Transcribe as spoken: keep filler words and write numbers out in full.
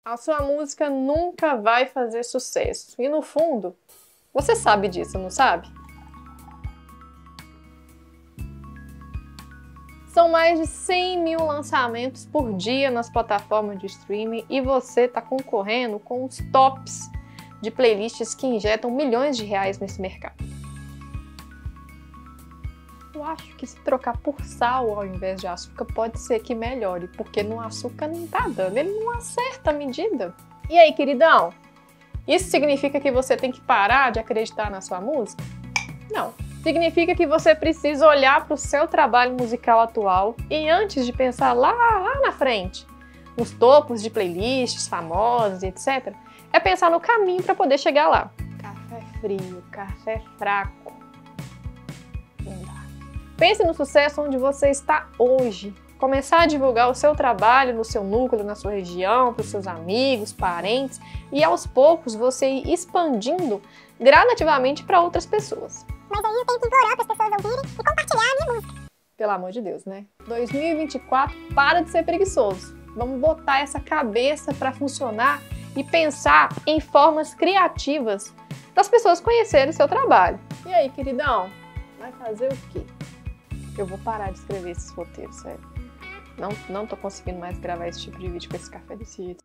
A sua música nunca vai fazer sucesso. E no fundo, você sabe disso, não sabe? São mais de cem mil lançamentos por dia nas plataformas de streaming e você está concorrendo com os tops de playlists que injetam milhões de reais nesse mercado. Eu acho que se trocar por sal ao invés de açúcar pode ser que melhore, porque no açúcar não tá dando, ele não acerta a medida. E aí, queridão? Isso significa que você tem que parar de acreditar na sua música? Não. Significa que você precisa olhar para o seu trabalho musical atual e antes de pensar lá, lá na frente, nos topos de playlists famosas, etcétera, é pensar no caminho para poder chegar lá. Café frio, café fraco. Não dá. Pense no sucesso onde você está hoje. Começar a divulgar o seu trabalho no seu núcleo, na sua região, para os seus amigos, parentes e aos poucos você ir expandindo gradativamente para outras pessoas. Mas aí eu tenho que implorar para as pessoas ouvirem e compartilhar a minha música. Pelo amor de Deus, né? dois mil e vinte e quatro, para de ser preguiçoso. Vamos botar essa cabeça para funcionar e pensar em formas criativas das pessoas conhecerem o seu trabalho. E aí, queridão? Vai fazer o quê? Eu vou parar de escrever esses roteiros, sério. Não, não tô conseguindo mais gravar esse tipo de vídeo com esse café desse jeito.